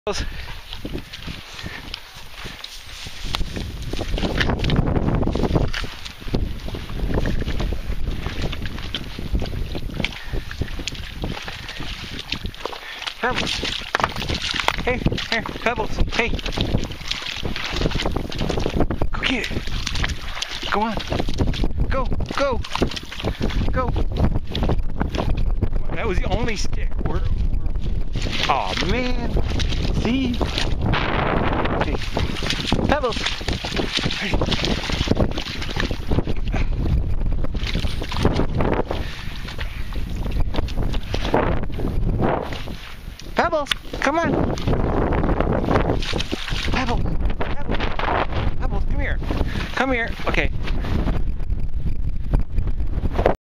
Pebbles. Hey, here, Pebbles. Hey. Go get it. Go on. Go, go, go. That was the only stick. Oh man. See? Hey. Pebbles. Hey. Pebbles, come on. Pebbles, Pebbles, Pebbles, come here. Come here. Okay.